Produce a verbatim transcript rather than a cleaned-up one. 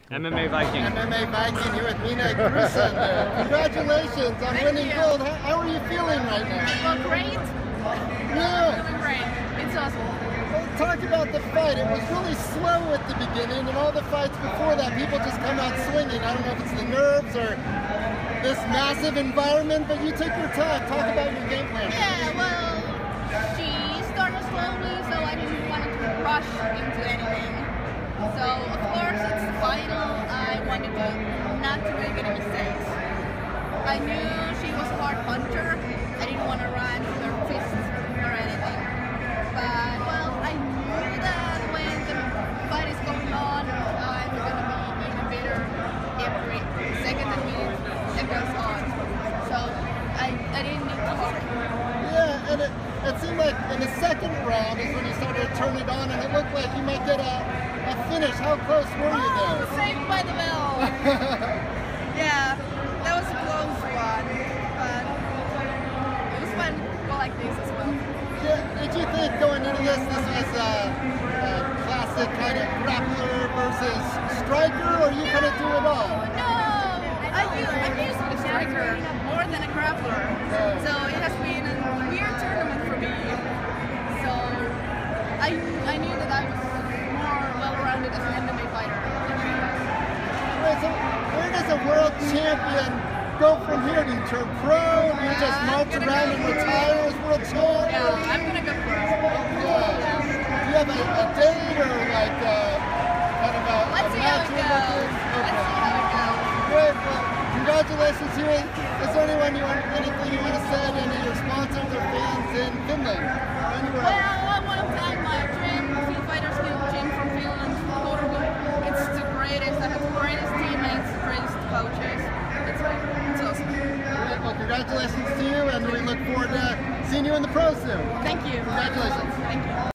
M M A Viking. M M A Viking here with Mina Gruson. Congratulations on Thank winning you. gold. How, how are you feeling right now? Well, great. Yeah. Feeling great. It's awesome. Well, talk about the fight. It was really slow at the beginning, and all the fights before that, people just come out swinging. I don't know if it's the nerves or this massive environment, but you took your time. Talk about your game plan. Yeah, well, she started slowly, so I didn't want to rush into anything. So, of course, it's the final. I wanted to not to make any mistakes. I knew she was a hard puncher. I didn't want to run to her fists or anything. But, well, I knew that when the fight is going on, I'm going to be even better every second and minute that goes on. So, I, I didn't need to hurry. Yeah, and it, it seemed like in the second round is when you started to turn it on, and it looked like you might get a, a finish. How close were you Oh, there? saved by the bell. Yeah, that was a close one, but it was fun to go like this as well. Yeah, did you think going into this, this was a, a classic kind of grappler versus striker, or you kind of do it all? No, I use, I'm used to the striker more than a grappler, so it has been a weird tournament for me. So I I knew that I was more well-rounded as an M M A fighter than she was. Wait, so where does a world champion go from here? Do you turn pro? Do you just Uh, I'm march gonna around go and pro. retire as world champion? Yeah, I'm gonna go pro. Yeah. Do you have a, a date or like uh, kind of a, Let's a see how match it you're goes. looking? Let's Okay. see how it goes. Great. Well, congratulations to you. Is there anyone you want, anything you want to say to any of your sponsors or fans in Finland or anywhere else? Well, I want to thank my gym, Field Fighters Gym from Finland, Turku. It's the greatest. I have the greatest teammates, the greatest coaches. It's, it's awesome. Great. Well, congratulations to you, and we look forward to seeing you in the pros soon. Thank you. Congratulations. Thank you.